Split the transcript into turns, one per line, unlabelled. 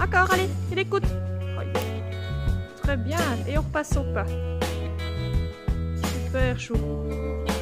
Encore, allez, il écoute. Oui. Très bien, et on repasse au pas. Super chou.